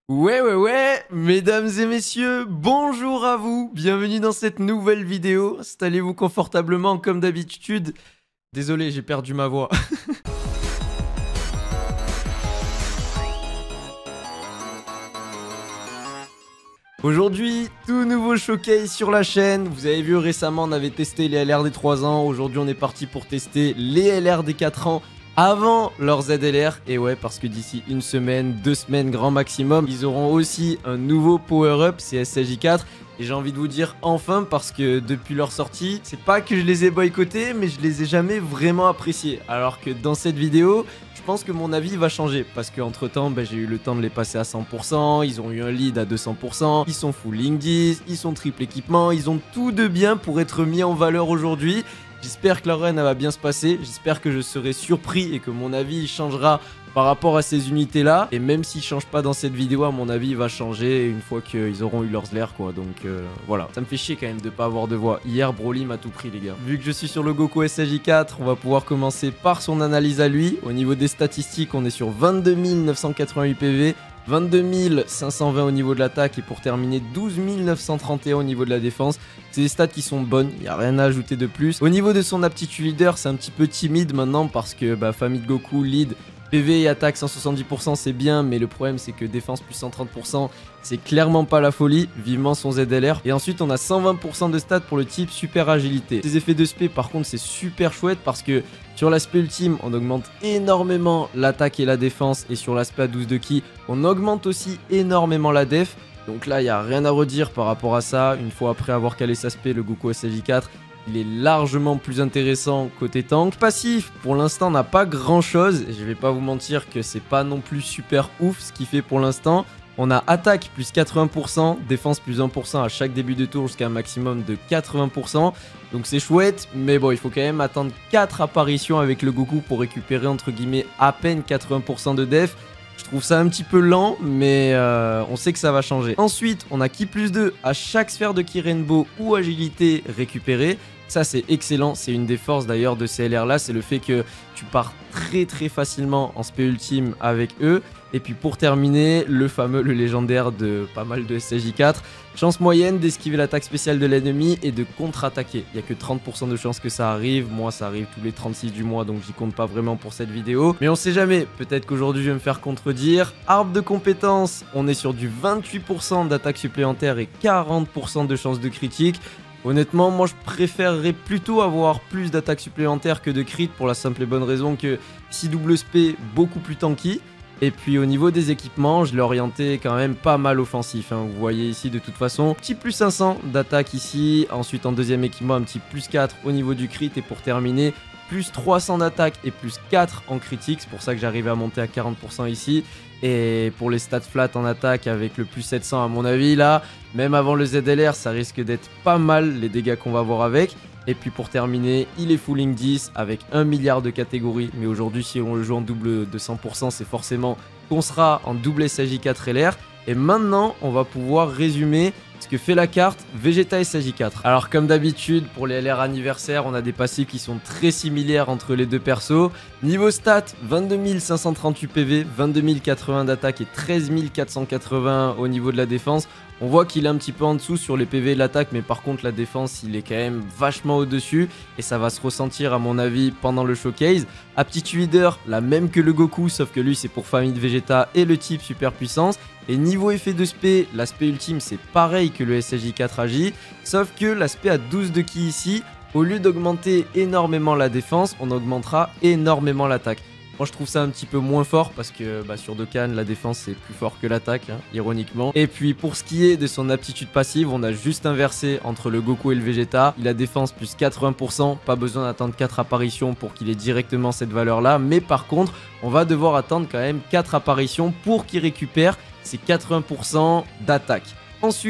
Ouais, mesdames et messieurs, bonjour à vous, bienvenue dans cette nouvelle vidéo, installez-vous confortablement comme d'habitude. Désolé, j'ai perdu ma voix. Aujourd'hui, tout nouveau showcase sur la chaîne. Vous avez vu récemment, on avait testé les LR des 3 ans. Aujourd'hui, on est parti pour tester les LR des 4 ans avant leur ZLR. Et ouais, parce que d'ici une semaine, 2 semaines grand maximum, ils auront aussi un nouveau power-up, c'est SSJ4. Et j'ai envie de vous dire enfin, parce que depuis leur sortie, c'est pas que je les ai boycottés, mais je les ai jamais vraiment appréciés. Alors que dans cette vidéo, je pense que mon avis va changer. Parce qu'entre temps, j'ai eu le temps de les passer à 100%, ils ont eu un lead à 200%, ils sont full link 10, ils sont triple équipement, ils ont tout de bien pour être mis en valeur aujourd'hui. J'espère que la run va bien se passer, j'espère que je serai surpris et que mon avis changera par rapport à ces unités là. Et même s'il change pas dans cette vidéo, à mon avis il va changer une fois qu'ils auront eu leurs LR quoi. Donc voilà, ça me fait chier quand même de pas avoir de voix. Hier Broly m'a tout pris les gars. Vu que je suis sur le Goku SSJ4, on va pouvoir commencer par son analyse à lui. Au niveau des statistiques, on est sur 22 988 PV, 22 520 au niveau de l'attaque et pour terminer 12 931 au niveau de la défense. C'est des stats qui sont bonnes, il n'y a rien à ajouter de plus. Au niveau de son aptitude leader, c'est un petit peu timide maintenant parce que famille de Goku, lead, PV et attaque 170% c'est bien, mais le problème c'est que défense plus 130% c'est clairement pas la folie, vivement son ZLR. Et ensuite on a 120% de stats pour le type super agilité. Ces effets de spé par contre c'est super chouette parce que sur l'aspect ultime on augmente énormément l'attaque et la défense, et sur l'aspect à 12 de ki on augmente aussi énormément la def. Donc là il n'y a rien à redire par rapport à ça. Une fois après avoir calé sa spé, le Goku SSJ4 il est largement plus intéressant côté tank. Passif, pour l'instant, n'a pas grand chose. Je vais pas vous mentir que c'est pas non plus super ouf ce qu'il fait pour l'instant. On a attaque plus 80%, défense plus 1% à chaque début de tour jusqu'à un maximum de 80%. Donc c'est chouette, mais bon, il faut quand même attendre 4 apparitions avec le Goku pour récupérer entre guillemets à peine 80% de def. Je trouve ça un petit peu lent, mais on sait que ça va changer. Ensuite, on a ki plus 2 à chaque sphère de ki rainbow ou agilité récupérée. Ça c'est excellent, c'est une des forces d'ailleurs de ces LR là, c'est le fait que tu pars très facilement en spé ultime avec eux. Et puis pour terminer, le légendaire de pas mal de SSJ4, chance moyenne d'esquiver l'attaque spéciale de l'ennemi et de contre-attaquer. Il n'y a que 30% de chances que ça arrive, moi ça arrive tous les 36 du mois donc j'y compte pas vraiment pour cette vidéo. Mais on sait jamais, peut-être qu'aujourd'hui je vais me faire contredire. Arbre de compétences, on est sur du 28% d'attaque supplémentaire et 40% de chances de critique. Honnêtement, moi je préférerais plutôt avoir plus d'attaques supplémentaires que de crit pour la simple et bonne raison que 6 double SP beaucoup plus tanky. Et puis au niveau des équipements, je l'ai orienté quand même pas mal offensif. Vous voyez ici de toute façon, petit plus 500 d'attaque ici. Ensuite en deuxième équipement, un petit plus 4 au niveau du crit. Et pour terminer, plus 300 d'attaque et plus 4 en critique. C'est pour ça que j'arrivais à monter à 40% ici. Et pour les stats flat en attaque avec le plus 700 à mon avis là, même avant le ZLR, ça risque d'être pas mal les dégâts qu'on va avoir avec. Et puis pour terminer, il est full link 10 avec 1 milliard de catégories. Mais aujourd'hui, si on le joue en double de 100%, c'est forcément qu'on sera en double SSJ4 LR. Et maintenant, on va pouvoir résumer ce que fait la carte Vegeta SSJ4. Alors comme d'habitude, pour les LR anniversaires, on a des passifs qui sont très similaires entre les deux persos. Niveau stats, 22 538 PV, 22 080 d'attaque et 13 480 au niveau de la défense. On voit qu'il est un petit peu en dessous sur les PV et l'attaque, mais par contre la défense il est quand même vachement au-dessus et ça va se ressentir à mon avis pendant le showcase. Aptitude leader, la même que le Goku, sauf que lui c'est pour famille de Vegeta et le type super puissance. Et niveau effet de spé, l'aspect ultime c'est pareil que le SSJ4 agit, sauf que l'aspect à 12 de ki ici, au lieu d'augmenter énormément la défense, on augmentera énormément l'attaque. Moi je trouve ça un petit peu moins fort parce que sur Dokkan la défense c'est plus fort que l'attaque, ironiquement. Et puis pour ce qui est de son aptitude passive, on a juste inversé entre le Goku et le Vegeta. Il a défense plus 80%, pas besoin d'attendre 4 apparitions pour qu'il ait directement cette valeur là. Mais par contre on va devoir attendre quand même 4 apparitions pour qu'il récupère ses 80% d'attaque. Ensuite,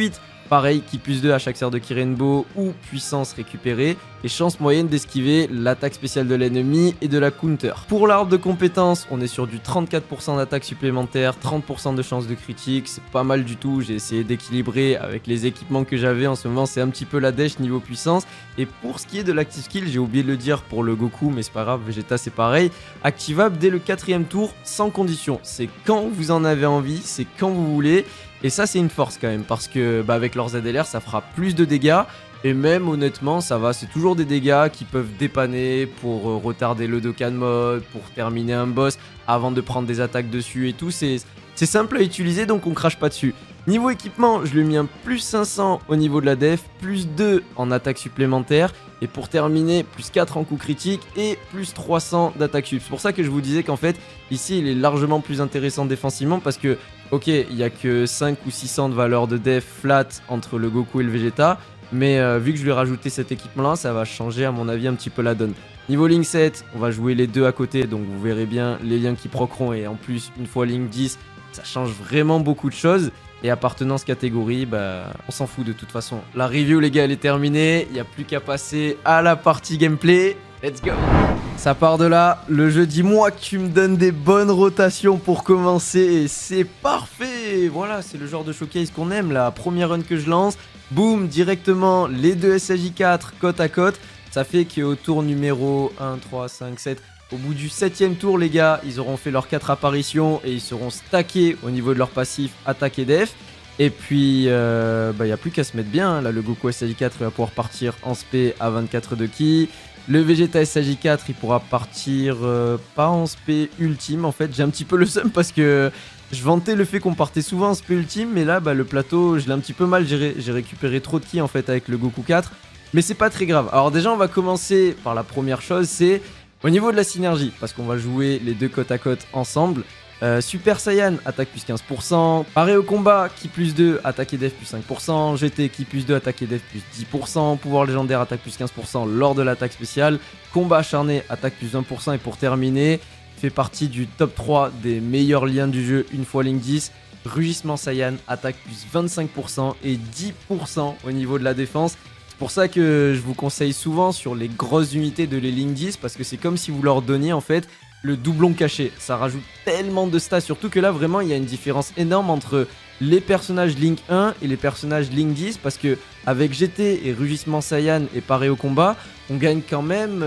Pareil, ki plus 2 à chaque sort de ki rainbow ou puissance récupérée. Et chance moyenne d'esquiver l'attaque spéciale de l'ennemi et de la counter. Pour l'arbre de compétences, on est sur du 34% d'attaque supplémentaire, 30% de chance de critique. C'est pas mal du tout, j'ai essayé d'équilibrer avec les équipements que j'avais. En ce moment, c'est un petit peu la dèche niveau puissance. Et pour ce qui est de l'active skill, j'ai oublié de le dire pour le Goku, mais c'est pas grave, Vegeta c'est pareil. Activable dès le 4ème tour, sans condition. C'est quand vous en avez envie, c'est quand vous voulez. Et ça c'est une force quand même, parce que avec leur ZLR ça fera plus de dégâts. Et même honnêtement ça va, c'est toujours des dégâts qui peuvent dépanner pour retarder le Dokkan mode, pour terminer un boss avant de prendre des attaques dessus et tout. C'est simple à utiliser donc on crache pas dessus. Niveau équipement, je lui ai mis un plus 500 au niveau de la def, plus 2 en attaque supplémentaire. Et pour terminer, plus 4 en coup critique et plus 300 d'attaque sub. C'est pour ça que je vous disais qu'en fait, ici, il est largement plus intéressant défensivement parce que, ok, il n'y a que 5 ou 600 de valeur de def flat entre le Goku et le Vegeta. Mais vu que je lui ai rajouté cet équipement-là, ça va changer à mon avis un petit peu la donne. Niveau Link 7, on va jouer les deux à côté, donc vous verrez bien les liens qui proceront. Et en plus, une fois Link 10, ça change vraiment beaucoup de choses. Et appartenance catégorie, on s'en fout de toute façon. La review les gars elle est terminée, il n'y a plus qu'à passer à la partie gameplay. Let's go. Ça part de là, le jeu dis-moi que tu me donnes des bonnes rotations pour commencer et c'est parfait. Voilà, c'est le genre de showcase qu'on aime, la première run que je lance. Boum, directement les deux SJ4 côte à côte. Ça fait qu'au tour numéro 1, 3, 5, 7... Au bout du 7ème tour, les gars, ils auront fait leurs 4 apparitions et ils seront stackés au niveau de leur passif attaque et def. Et puis, il n'y a plus qu'à se mettre bien. Hein. Là, le Goku SJ4 il va pouvoir partir en SP à 24 de ki. Le Vegeta SJ4 il pourra partir pas en SP ultime. En fait, j'ai un petit peu le seum parce que je vantais le fait qu'on partait souvent en SP ultime. Mais là, le plateau, je l'ai un petit peu mal géré. J'ai récupéré trop de ki en fait avec le Goku 4. Mais c'est pas très grave. Alors déjà, on va commencer par la première chose, c'est... Au niveau de la synergie, parce qu'on va jouer les deux côte à côte ensemble, Super Saiyan, attaque plus 15%, Paré au combat, ki plus 2, attaque et def plus 5%, GT, ki plus 2, attaque et def plus 10%, pouvoir légendaire, attaque plus 15% lors de l'attaque spéciale, combat acharné, attaque plus 20%, et pour terminer, fait partie du top 3 des meilleurs liens du jeu une fois Link 10, Rugissement Saiyan, attaque plus 25% et 10% au niveau de la défense. C'est pour ça que je vous conseille souvent sur les grosses unités de les Link 10 parce que c'est comme si vous leur donniez en fait le doublon caché. Ça rajoute tellement de stats, surtout que là vraiment il y a une différence énorme entre les personnages Link 1 et les personnages Link 10 parce que avec GT et Rugissement Saiyan et Paré au combat, on gagne quand même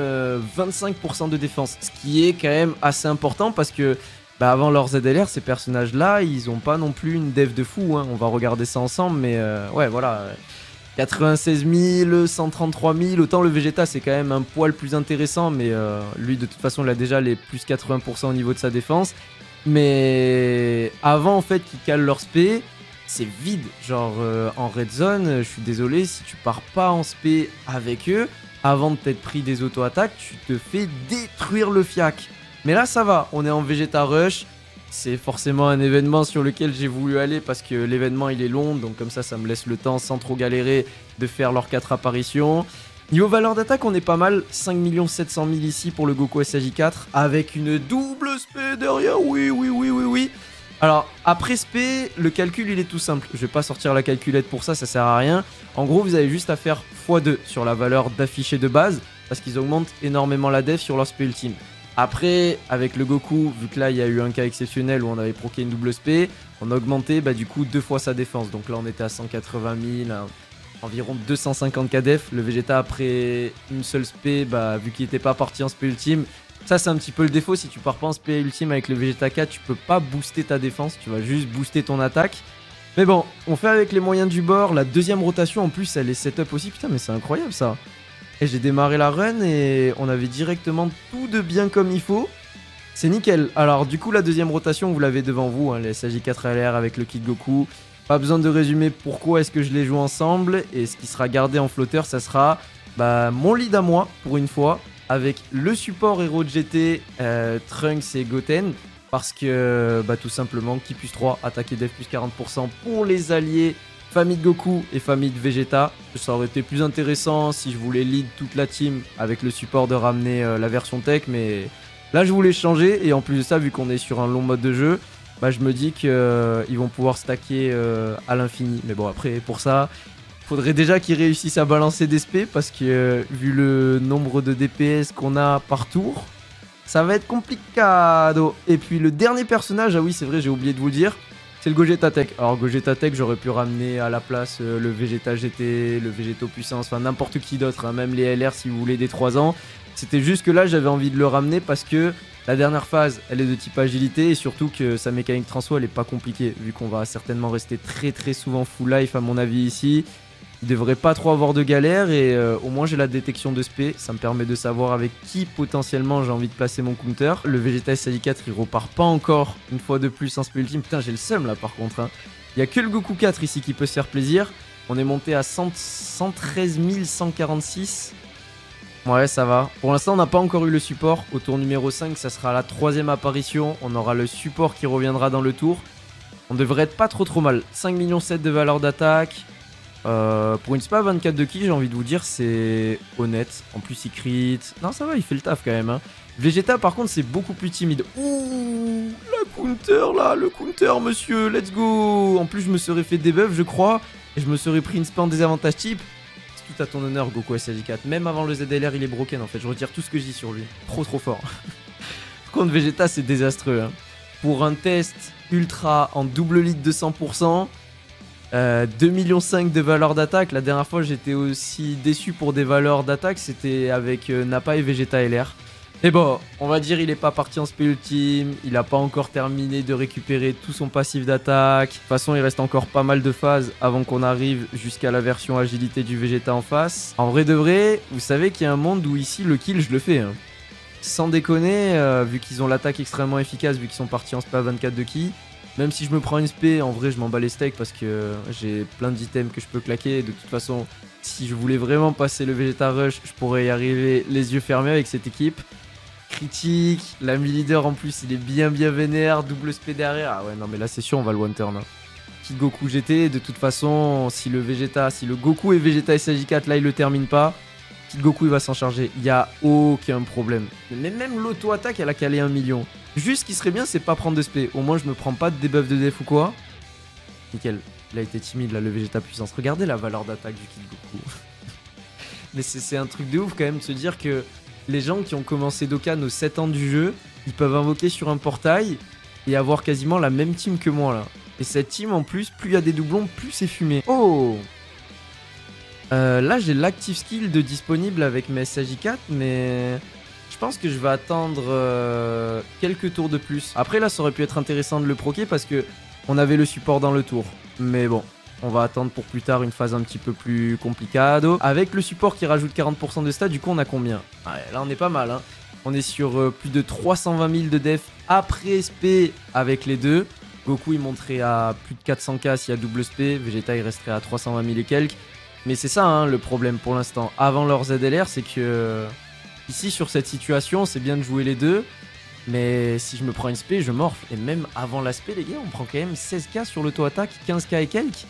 25% de défense, ce qui est quand même assez important parce que avant leur ZLR, ces personnages-là, ils ont pas non plus une dev de fou, hein. On va regarder ça ensemble, mais ouais voilà... 96 000, 133 000, autant le Vegeta c'est quand même un poil plus intéressant, mais lui de toute façon il a déjà les plus 80% au niveau de sa défense. Mais avant en fait qu'ils calent leur SP, c'est vide, genre en red zone, je suis désolé, si tu pars pas en SP avec eux, avant de t'être pris des auto-attaques, tu te fais détruire le fiac. Mais là ça va, on est en Vegeta Rush. C'est forcément un événement sur lequel j'ai voulu aller parce que l'événement il est long, donc comme ça me laisse le temps sans trop galérer de faire leurs 4 apparitions. Niveau valeur d'attaque on est pas mal, 5 700 000 ici pour le Goku SJ4 avec une double SP derrière, oui. Alors après SP, le calcul il est tout simple, je vais pas sortir la calculette pour ça, ça sert à rien. En gros vous avez juste à faire x2 sur la valeur d'affiché de base parce qu'ils augmentent énormément la def sur leur SP ultime. Après, avec le Goku, vu que là il y a eu un cas exceptionnel où on avait proqué une double SP, on a augmenté du coup 2 fois sa défense. Donc là on était à 180 000, environ 250 KDF. Le Vegeta après une seule SP, vu qu'il n'était pas parti en SP ultime, ça c'est un petit peu le défaut. Si tu pars pas en SP ultime avec le Vegeta 4, tu peux pas booster ta défense, tu vas juste booster ton attaque. Mais bon, on fait avec les moyens du bord. La deuxième rotation en plus elle est setup aussi, putain mais c'est incroyable ça. Et j'ai démarré la run et on avait directement tout de bien comme il faut. C'est nickel. Alors du coup la deuxième rotation vous l'avez devant vous, hein, les SJ4LR avec le kit Goku. Pas besoin de résumer pourquoi est-ce que je les joue ensemble. Et ce qui sera gardé en flotteur ça sera mon lead à moi pour une fois. Avec le support héros de GT, Trunks et Goten. Parce que tout simplement ki plus 3, attaque et def plus 40% pour les alliés. Famille de Goku et famille de Vegeta. Ça aurait été plus intéressant si je voulais lead toute la team avec le support de ramener la version tech. Mais là, je voulais changer. Et en plus de ça, vu qu'on est sur un long mode de jeu, bah, je me dis qu'ils vont pouvoir stacker à l'infini. Mais bon, après, pour ça, faudrait déjà qu'ils réussissent à balancer des SP parce que vu le nombre de DPS qu'on a par tour, ça va être complicado. Et puis le dernier personnage, ah oui, c'est vrai, j'ai oublié de vous le dire, c'est le Gogeta Tech. Alors Gogeta Tech, j'aurais pu ramener à la place le Vegeta GT, le Végéto Puissance, enfin n'importe qui d'autre, hein, même les LR si vous voulez des 3 ans. C'était juste que là, j'avais envie de le ramener parce que la dernière phase, elle est de type agilité et surtout que sa mécanique transfo, elle est pas compliquée vu qu'on va certainement rester très souvent full life à mon avis ici. Il devrait pas trop avoir de galère et au moins j'ai la détection de SP, ça me permet de savoir avec qui potentiellement j'ai envie de placer mon counter. Le Vegeta SAI4 il repart pas encore une fois de plus en SP ultime, putain j'ai le seum là par contre. Hein. Il y a que le Goku 4 ici qui peut se faire plaisir, on est monté à 113 146. Ouais, ça va. Pour l'instant, on n'a pas encore eu le support. Au tour numéro 5, ça sera la 3ème apparition. On aura le support qui reviendra dans le tour. On devrait être pas trop mal. 5,7 millions de valeur d'attaque. Pour une spa 24 de ki, j'ai envie de vous dire, c'est honnête. En plus, il crit. Non, ça va, il fait le taf quand même. Hein. Vegeta, par contre, c'est beaucoup plus timide. Ouh, la counter là, le counter, monsieur. Let's go. En plus, je me serais fait debuff, je crois. Et je me serais pris une spa en désavantage type. À ton honneur, Goku SAJ4. Même avant le ZLR, il est broken en fait. Je retire tout ce que je dis sur lui. Trop fort. Par contre, Vegeta, c'est désastreux. Hein. Pour un test ultra en double lead de 100%, 2,5 millions de valeur d'attaque. La dernière fois, j'étais aussi déçu pour des valeurs d'attaque. C'était avec Nappa et Vegeta LR. Et bon, on va dire il est pas parti en spé ultime, il a pas encore terminé de récupérer tout son passif d'attaque. De toute façon, il reste encore pas mal de phases avant qu'on arrive jusqu'à la version agilité du Vegeta en face. En vrai de vrai, vous savez qu'il y a un monde où ici le kill je le fais. Hein. Sans déconner, vu qu'ils ont l'attaque extrêmement efficace, vu qu'ils sont partis en spé à 24 de ki. Même si je me prends une spé, en vrai je m'en bats les steaks parce que j'ai plein d'items que je peux claquer. De toute façon, si je voulais vraiment passer le Vegeta Rush, je pourrais y arriver les yeux fermés avec cette équipe. Critique, l'ami leader en plus il est bien vénère, double SP derrière. Ah ouais non mais là c'est sûr on va le one turn. Hein. Kid Goku GT, de toute façon si le Goku et Vegeta SAJ4 là il le termine pas, Kid Goku il va s'en charger, il y a aucun problème. Mais même l'auto-attaque elle a calé 1 million. Juste ce qui serait bien c'est pas prendre de SP, au moins je me prends pas de debuff de def ou quoi. Nickel, il a été timide là le Vegeta puissance, regardez la valeur d'attaque du Kid Goku. Mais c'est un truc de ouf quand même de se dire que les gens qui ont commencé Dokkan aux 7 ans du jeu, ils peuvent invoquer sur un portail et avoir quasiment la même team que moi là. Et cette team en plus, plus il y a des doublons, plus c'est fumé. Oh là j'ai l'active skill de disponible avec mes SAJ4, mais je pense que je vais attendre quelques tours de plus. Après là ça aurait pu être intéressant de le proquer parce que on avait le support dans le tour. Mais bon. On va attendre pour plus tard une phase un petit peu plus complicado. Avec le support qui rajoute 40% de stats, du coup on a combien? Ouais, là on est pas mal. Hein. On est sur plus de 320 000 de def après SP avec les deux. Goku il monterait à plus de 400k s'il y a double SP. Vegeta il resterait à 320 000 et quelques. Mais c'est ça hein, le problème pour l'instant. Avant leur ZLR, c'est que ici sur cette situation, c'est bien de jouer les deux. Mais si je me prends une SP, je morfle. Et même avant l'aspect, les gars, on prend quand même 16k sur l'auto-attaque, 15k et quelques.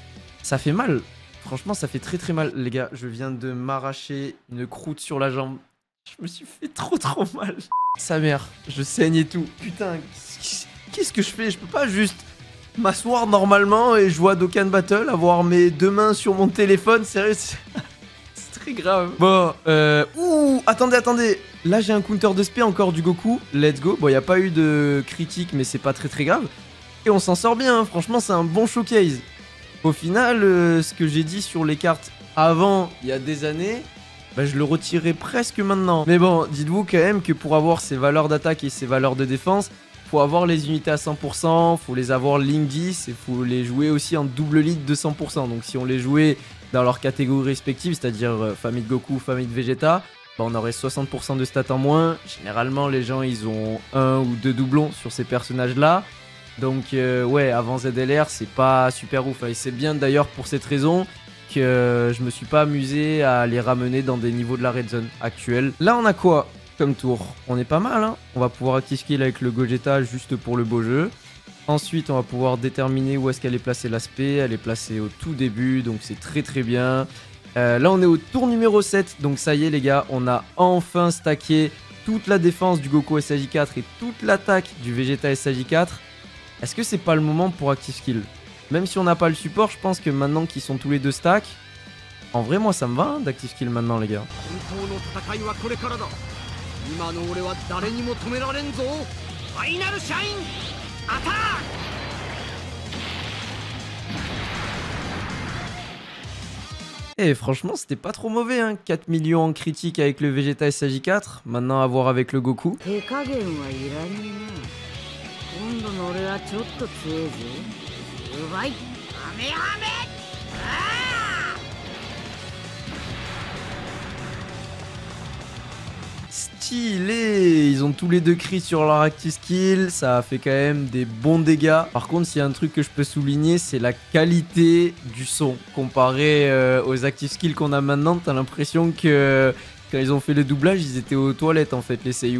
Ça fait mal. Franchement, ça fait très mal. Les gars, je viens de m'arracher une croûte sur la jambe. Je me suis fait trop mal. Sa mère, je saigne et tout. Putain, qu'est-ce que je fais? Je peux pas juste m'asseoir normalement et jouer à Dokkan Battle, avoir mes deux mains sur mon téléphone. Sérieux, c'est très grave. Bon, ouh, attendez. Là, j'ai un counter de SP encore du Goku. Let's go. Bon, il n'y a pas eu de critique, mais c'est pas très grave. Et on s'en sort bien. Hein. Franchement, c'est un bon showcase. Au final, ce que j'ai dit sur les cartes avant, il y a des années, bah, je le retirerai presque maintenant. Mais bon, dites-vous quand même que pour avoir ces valeurs d'attaque et ces valeurs de défense, faut avoir les unités à 100%, faut les avoir ligne 10 et faut les jouer aussi en double lead de 100%. Donc si on les jouait dans leur catégorie respective, c'est-à-dire famille de Goku, famille de Vegeta, bah, on aurait 60% de stats en moins. Généralement, les gens, ils ont 1 ou 2 doublons sur ces personnages-là. Donc ouais, avant ZLR, c'est pas super ouf. Et c'est bien d'ailleurs pour cette raison que je me suis pas amusé à les ramener dans des niveaux de la red zone actuelle. Là, on a quoi comme tour? On est pas mal, hein. On va pouvoir active skill avec le Gogeta juste pour le beau jeu. Ensuite, on va pouvoir déterminer où est-ce qu'elle est placée l'aspect. Elle est placée au tout début, donc c'est très bien. Là, on est au tour numéro 7. Donc ça y est, les gars, on a enfin stacké toute la défense du Goku SAJ4 et toute l'attaque du Vegeta SAJ4. Est-ce que c'est pas le moment pour Active Skill? Même si on n'a pas le support, je pense que maintenant qu'ils sont tous les deux stack, en vrai, moi, ça me va hein, d'Active Skill maintenant, les gars. Et franchement, c'était pas trop mauvais, hein. 4 millions en critique avec le Vegeta SAJ4. Maintenant, à voir avec le Goku. Stylé! Ils ont tous les deux crit sur leur active skill, ça a fait quand même des bons dégâts. Par contre, s'il y a un truc que je peux souligner, c'est la qualité du son. Comparé aux active skills qu'on a maintenant, t'as l'impression que quand ils ont fait le doublage, ils étaient aux toilettes en fait, les seiyuu.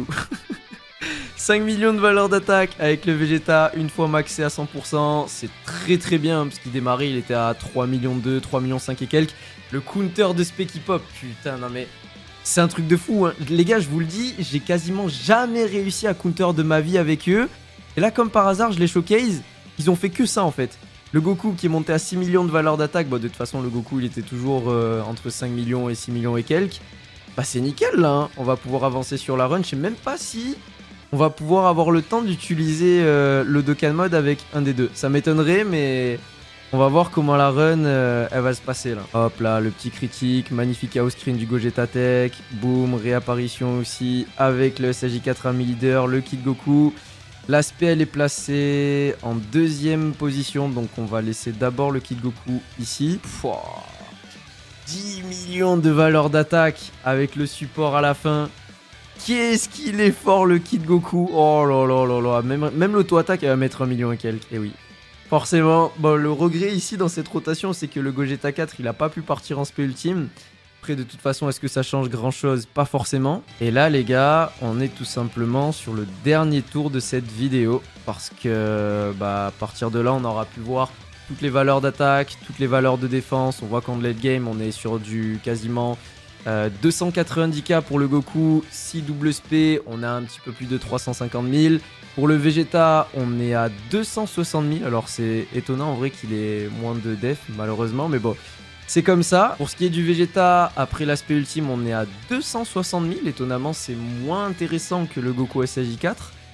5 millions de valeur d'attaque avec le Vegeta, une fois maxé à 100%, c'est très bien, parce qu'il démarrait, il était à 3 millions 2, 3 millions 5 et quelques. Le counter de spé qui pop, putain, non mais... C'est un truc de fou, hein. Les gars, je vous le dis, j'ai quasiment jamais réussi à counter de ma vie avec eux. Et là, comme par hasard, je les showcase, ils ont fait que ça en fait. Le Goku qui est monté à 6 millions de valeur d'attaque, bah de toute façon, le Goku, il était toujours entre 5 millions et 6 millions et quelques. Bah c'est nickel là, hein. On va pouvoir avancer sur la run, je sais même pas si... On va pouvoir avoir le temps d'utiliser le Dokkan Mode avec un des deux. Ça m'étonnerait, mais on va voir comment la run elle va se passer là. Hop là, le petit critique, magnifique house screen du Gogeta Tech. Boum, réapparition aussi avec le SAJ4 Army Leader, le Kid Goku. L'aspect elle est placée en deuxième position, donc on va laisser d'abord le Kid Goku ici. Pouah, 10 millions de valeur d'attaque avec le support à la fin. Qu'est-ce qu'il est fort le Kid Goku. Oh là là là là. Même l'auto-attaque elle va mettre 1 million et quelques. Et oui. Forcément. Bon, le regret ici dans cette rotation, c'est que le Gogeta 4 il a pas pu partir en spé ultime. Après de toute façon, est-ce que ça change grand chose? Pas forcément. Et là les gars, on est tout simplement sur le dernier tour de cette vidéo. Parce que bah, à partir de là, on aura pu voir toutes les valeurs d'attaque, toutes les valeurs de défense. On voit qu'en late game, on est sur du quasiment... 290k pour le Goku, 6 double SP, on a un petit peu plus de 350 000. Pour le Vegeta, on est à 260 000. Alors c'est étonnant en vrai qu'il ait moins de def malheureusement, mais bon, c'est comme ça. Pour ce qui est du Vegeta, après l'aspect ultime, on est à 260 000. Étonnamment, c'est moins intéressant que le Goku SAJ4.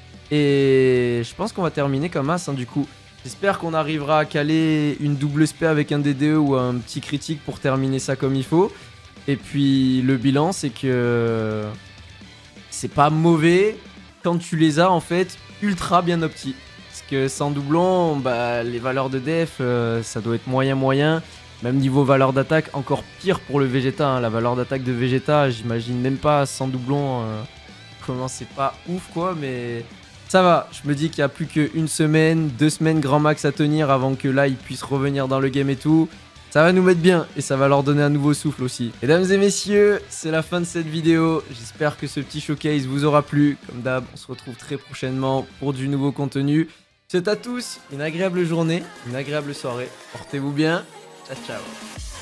Et je pense qu'on va terminer comme as hein, du coup. J'espère qu'on arrivera à caler une double SP avec un DDE ou un petit critique pour terminer ça comme il faut. Et puis le bilan c'est que c'est pas mauvais quand tu les as en fait ultra bien opti. Parce que sans doublon, bah, les valeurs de def ça doit être moyen. Même niveau valeur d'attaque, encore pire pour le Vegeta. Hein. La valeur d'attaque de Vegeta, j'imagine même pas sans doublon comment c'est pas ouf quoi. Mais ça va, je me dis qu'il y a plus qu'une semaine, 2 semaines grand max à tenir avant que là ils puissent revenir dans le game et tout. Ça va nous mettre bien et ça va leur donner un nouveau souffle aussi. Mesdames et messieurs, c'est la fin de cette vidéo. J'espère que ce petit showcase vous aura plu. Comme d'hab, on se retrouve très prochainement pour du nouveau contenu. Je vous souhaite à tous une agréable journée, une agréable soirée. Portez-vous bien. Ciao, ciao.